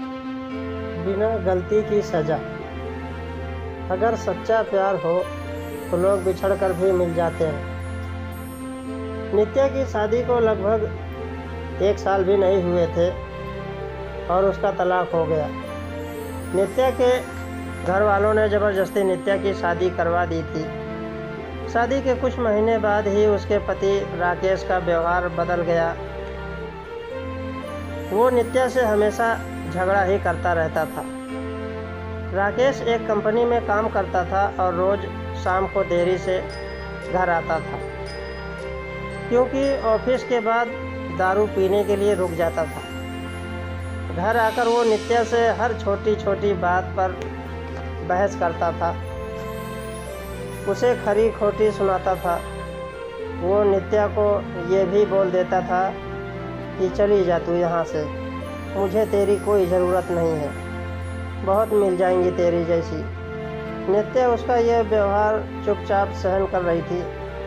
बिना गलती की सज़ा। अगर सच्चा प्यार हो तो लोग बिछड़कर भी मिल जाते हैं। नित्या की शादी को लगभग 1 साल भी नहीं हुए थे और उसका तलाक हो गया। नित्या के घर वालों ने ज़बरदस्ती नित्या की शादी करवा दी थी। शादी के कुछ महीने बाद ही उसके पति राकेश का व्यवहार बदल गया। वो नित्या से हमेशा झगड़ा ही करता रहता था। राकेश एक कंपनी में काम करता था और रोज़ शाम को देरी से घर आता था, क्योंकि ऑफिस के बाद दारू पीने के लिए रुक जाता था। घर आकर वो नित्या से हर छोटी छोटी बात पर बहस करता था, उसे खरी खोटी सुनाता था। वो नित्या को ये भी बोल देता था कि चली जा तू यहाँ से, मुझे तेरी कोई ज़रूरत नहीं है, बहुत मिल जाएंगी तेरी जैसी। नित्या उसका यह व्यवहार चुपचाप सहन कर रही थी।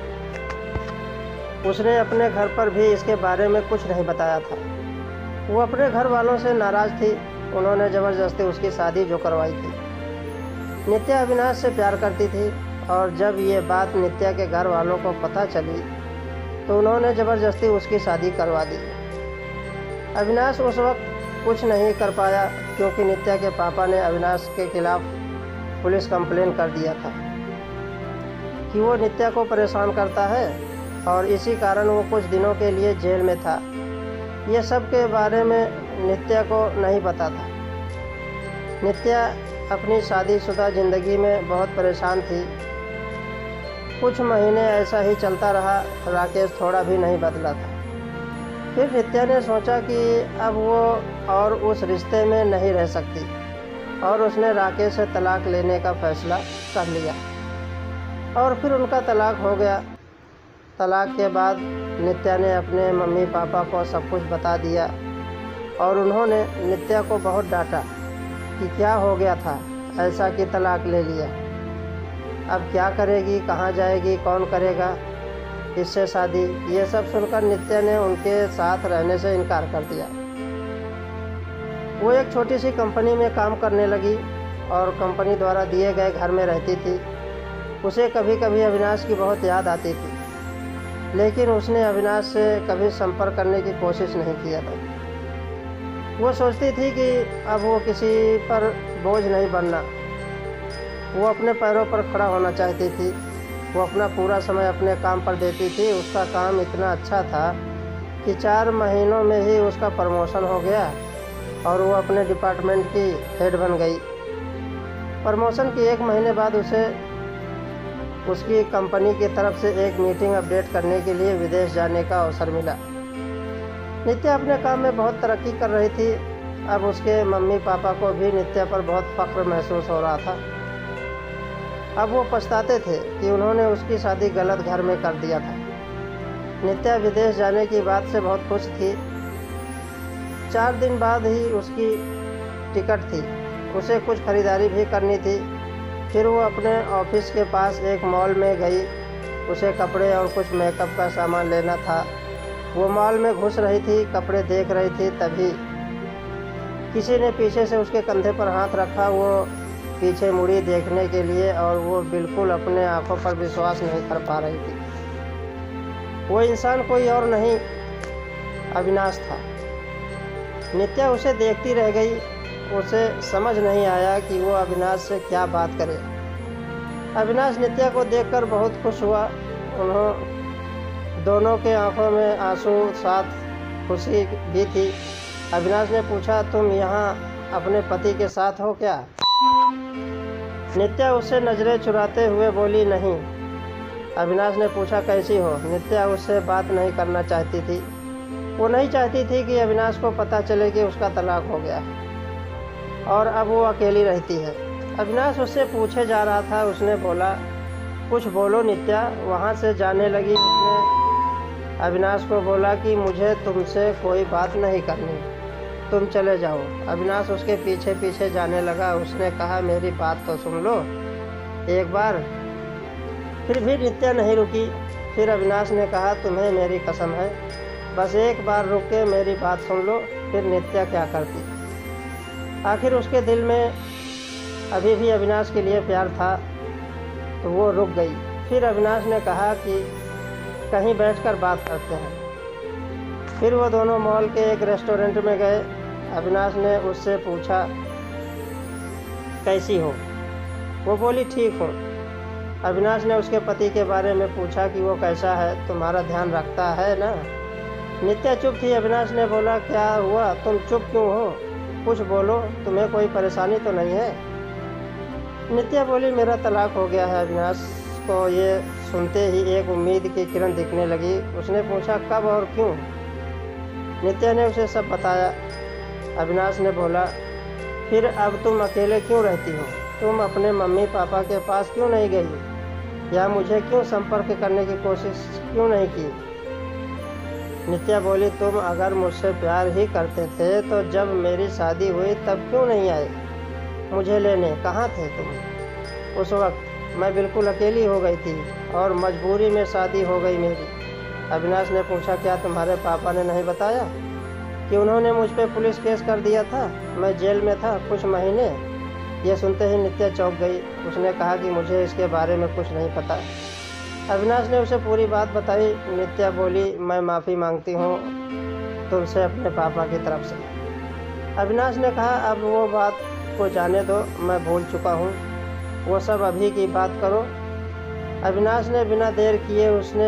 उसने अपने घर पर भी इसके बारे में कुछ नहीं बताया था। वो अपने घर वालों से नाराज़ थी। उन्होंने ज़बरदस्ती उसकी शादी जो करवाई थी। नित्या अविनाश से प्यार करती थी और जब ये बात नित्या के घर वालों को पता चली तो उन्होंने ज़बरदस्ती उसकी शादी करवा दी। अविनाश उस वक्त कुछ नहीं कर पाया, क्योंकि नित्या के पापा ने अविनाश के खिलाफ़ पुलिस कंप्लेन कर दिया था कि वो नित्या को परेशान करता है, और इसी कारण वो कुछ दिनों के लिए जेल में था। ये सब के बारे में नित्या को नहीं पता था। नित्या अपनी शादीशुदा ज़िंदगी में बहुत परेशान थी। कुछ महीने ऐसा ही चलता रहा। राकेश थोड़ा भी नहीं बदला था। फिर नित्या ने सोचा कि अब वो और उस रिश्ते में नहीं रह सकती, और उसने राकेश से तलाक लेने का फैसला कर लिया और फिर उनका तलाक हो गया। तलाक के बाद नित्या ने अपने मम्मी पापा को सब कुछ बता दिया और उन्होंने नित्या को बहुत डांटा कि क्या हो गया था ऐसा कि तलाक ले लिया, अब क्या करेगी, कहाँ जाएगी, कौन करेगा इससे शादी। ये सब सुनकर नित्या ने उनके साथ रहने से इनकार कर दिया। वो एक छोटी सी कंपनी में काम करने लगी और कंपनी द्वारा दिए गए घर में रहती थी। उसे कभी कभी अविनाश की बहुत याद आती थी, लेकिन उसने अविनाश से कभी संपर्क करने की कोशिश नहीं किया था। वो सोचती थी कि अब वो किसी पर बोझ नहीं बनना। वो अपने पैरों पर खड़ा होना चाहती थी। वो अपना पूरा समय अपने काम पर देती थी। उसका काम इतना अच्छा था कि 4 महीनों में ही उसका प्रमोशन हो गया और वो अपने डिपार्टमेंट की हेड बन गई। प्रमोशन के 1 महीने बाद उसे उसकी कंपनी की तरफ से एक मीटिंग अपडेट करने के लिए विदेश जाने का अवसर मिला। नित्या अपने काम में बहुत तरक्की कर रही थी। अब उसके मम्मी पापा को भी नित्या पर बहुत फ़ख्र महसूस हो रहा था। अब वो पछताते थे कि उन्होंने उसकी शादी गलत घर में कर दिया था। नित्या विदेश जाने की बात से बहुत खुश थी। 4 दिन बाद ही उसकी टिकट थी। उसे कुछ खरीदारी भी करनी थी। फिर वो अपने ऑफिस के पास एक मॉल में गई। उसे कपड़े और कुछ मेकअप का सामान लेना था। वो मॉल में घुस रही थी, कपड़े देख रही थी, तभी किसी ने पीछे से उसके कंधे पर हाथ रखा। वो पीछे मुड़ी देखने के लिए और वो बिल्कुल अपने आंखों पर विश्वास नहीं कर पा रही थी। वो इंसान कोई और नहीं, अविनाश था। नित्या उसे देखती रह गई। उसे समझ नहीं आया कि वो अविनाश से क्या बात करे। अविनाश नित्या को देखकर बहुत खुश हुआ। दोनों के आंखों में आंसू, साथ खुशी भी थी। अविनाश ने पूछा, तुम यहाँ अपने पति के साथ हो क्या? नित्या उससे नज़रें चुराते हुए बोली, नहीं। अविनाश ने पूछा, कैसी हो? नित्या उससे बात नहीं करना चाहती थी। वो नहीं चाहती थी कि अविनाश को पता चले कि उसका तलाक हो गया और अब वो अकेली रहती है। अविनाश उससे पूछे जा रहा था। उसने बोला, कुछ बोलो नित्या। वहाँ से जाने लगी। उसने अविनाश को बोला कि मुझे तुमसे कोई बात नहीं करनी, तुम चले जाओ। अविनाश उसके पीछे पीछे जाने लगा। उसने कहा, मेरी बात तो सुन लो एक बार। फिर भी नित्या नहीं रुकी। फिर अविनाश ने कहा, तुम्हें मेरी कसम है, बस एक बार रुक के मेरी बात सुन लो। फिर नित्या क्या करती। आखिर उसके दिल में अभी भी अविनाश के लिए प्यार था, तो वो रुक गई। फिर अविनाश ने कहा कि कहीं बैठकर बात करते हैं। फिर वो दोनों मॉल के एक रेस्टोरेंट में गए। अविनाश ने उससे पूछा, कैसी हो? वो बोली, ठीक हूँ। अविनाश ने उसके पति के बारे में पूछा कि वो कैसा है, तुम्हारा ध्यान रखता है ना? नित्या चुप थी। अविनाश ने बोला, क्या हुआ, तुम चुप क्यों हो? कुछ बोलो, तुम्हें कोई परेशानी तो नहीं है? नित्या बोली, मेरा तलाक हो गया है। अविनाश को ये सुनते ही एक उम्मीद की किरण दिखने लगी। उसने पूछा, कब और क्यों? नित्या ने उसे सब बताया। अविनाश ने बोला, फिर अब तुम अकेले क्यों रहती हो? तुम अपने मम्मी पापा के पास क्यों नहीं गई, या मुझे क्यों संपर्क करने की कोशिश क्यों नहीं की? नित्या बोली, तुम अगर मुझसे प्यार ही करते थे तो जब मेरी शादी हुई तब क्यों नहीं आए मुझे लेने? कहाँ थे तुम उस वक्त? मैं बिल्कुल अकेली हो गई थी और मजबूरी में शादी हो गई मेरी। अविनाश ने पूछा, क्या तुम्हारे पापा ने नहीं बताया कि उन्होंने मुझ पर पुलिस केस कर दिया था? मैं जेल में था कुछ महीने। यह सुनते ही नित्या चौंक गई। उसने कहा कि मुझे इसके बारे में कुछ नहीं पता। अविनाश ने उसे पूरी बात बताई। नित्या बोली, मैं माफ़ी मांगती हूँ तुमसे अपने पापा की तरफ से। अविनाश ने कहा, अब वो बात को जाने दो, मैं भूल चुका हूँ, वो सब अभी की बात करो। अविनाश ने बिना देर किए उसने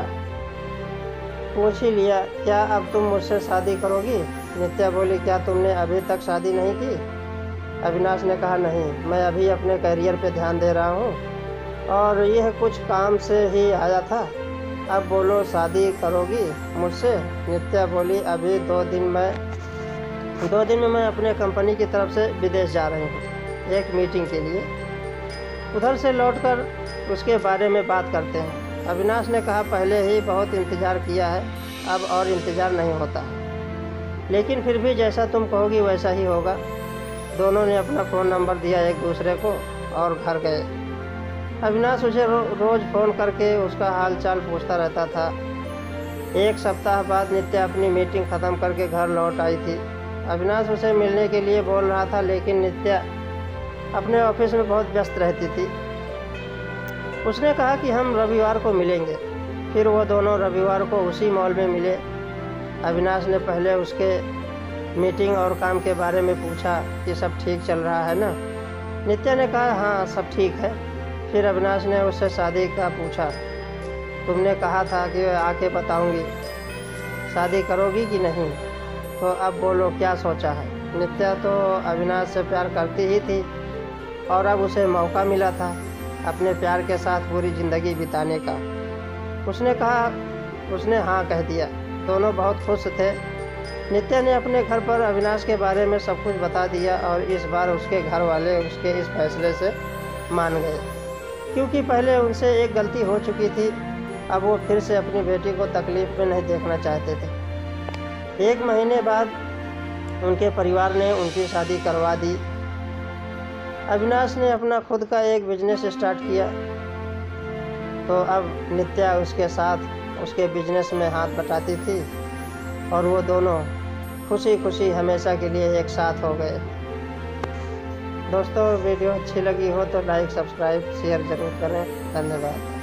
पूछ ही लिया, क्या अब तुम मुझसे शादी करोगी? नित्या बोली, क्या तुमने अभी तक शादी नहीं की? अविनाश ने कहा, नहीं, मैं अभी अपने करियर पे ध्यान दे रहा हूँ और यह कुछ काम से ही आया था। अब बोलो, शादी करोगी मुझसे? नित्या बोली, अभी 2 दिन में मैं अपने कंपनी की तरफ से विदेश जा रही हूँ एक मीटिंग के लिए। उधर से लौटकर उसके बारे में बात करते हैं। अविनाश ने कहा, पहले ही बहुत इंतज़ार किया है, अब और इंतज़ार नहीं होता, लेकिन फिर भी जैसा तुम कहोगी वैसा ही होगा। दोनों ने अपना फ़ोन नंबर दिया एक दूसरे को और घर गए। अविनाश उसे रोज़ फ़ोन करके उसका हाल चाल पूछता रहता था। एक सप्ताह बाद नित्या अपनी मीटिंग ख़त्म करके घर लौट आई थी। अविनाश उसे मिलने के लिए बोल रहा था, लेकिन नित्या अपने ऑफिस में बहुत व्यस्त रहती थी। उसने कहा कि हम रविवार को मिलेंगे। फिर वो दोनों रविवार को उसी मॉल में मिले। अविनाश ने पहले उसके मीटिंग और काम के बारे में पूछा कि सब ठीक चल रहा है ना? नित्या ने कहा, हाँ, सब ठीक है। फिर अविनाश ने उससे शादी का पूछा। तुमने कहा था कि आके बताऊंगी, शादी करोगी कि नहीं? तो अब बोलो, क्या सोचा है? नित्या तो अविनाश से प्यार करती ही थी और अब उसे मौका मिला था अपने प्यार के साथ पूरी ज़िंदगी बिताने का। उसने हाँ कह दिया। दोनों बहुत खुश थे। नित्या ने अपने घर पर अविनाश के बारे में सब कुछ बता दिया और इस बार उसके घर वाले उसके इस फैसले से मान गए, क्योंकि पहले उनसे एक गलती हो चुकी थी। अब वो फिर से अपनी बेटी को तकलीफ़ में नहीं देखना चाहते थे। 1 महीने बाद उनके परिवार ने उनकी शादी करवा दी। अविनाश ने अपना खुद का एक बिजनेस स्टार्ट किया, तो अब नित्या उसके साथ उसके बिजनेस में हाथ बटाती थी और वो दोनों खुशी खुशी हमेशा के लिए एक साथ हो गए। दोस्तों, वीडियो अच्छी लगी हो तो लाइक, सब्सक्राइब, शेयर ज़रूर करें। धन्यवाद।